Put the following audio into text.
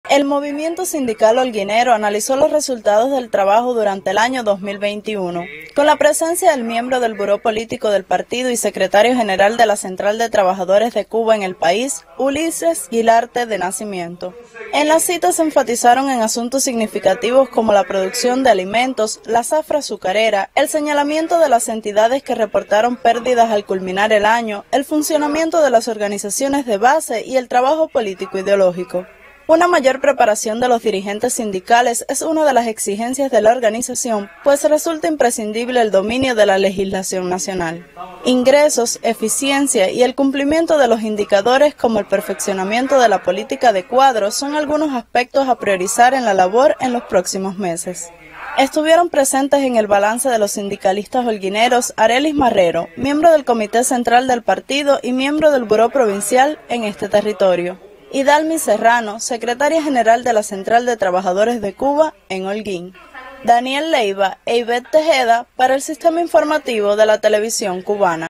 El movimiento sindical holguinero analizó los resultados del trabajo durante el año 2021, con la presencia del miembro del Buró Político del partido y secretario general de la Central de Trabajadores de Cuba en el país, Ulises Guilarte de Nacimiento. En la cita se enfatizaron en asuntos significativos como la producción de alimentos, la zafra azucarera, el señalamiento de las entidades que reportaron pérdidas al culminar el año, el funcionamiento de las organizaciones de base y el trabajo político ideológico. Una mayor preparación de los dirigentes sindicales es una de las exigencias de la organización, pues resulta imprescindible el dominio de la legislación nacional. Ingresos, eficiencia y el cumplimiento de los indicadores como el perfeccionamiento de la política de cuadros son algunos aspectos a priorizar en la labor en los próximos meses. Estuvieron presentes en el balance de los sindicalistas holguineros Arelis Marrero, miembro del Comité Central del Partido y miembro del Buró Provincial en este territorio, y Dalmi Serrano, secretaria general de la Central de Trabajadores de Cuba en Holguín, Daniel Leiva e Ivette Tejeda para el Sistema Informativo de la Televisión Cubana.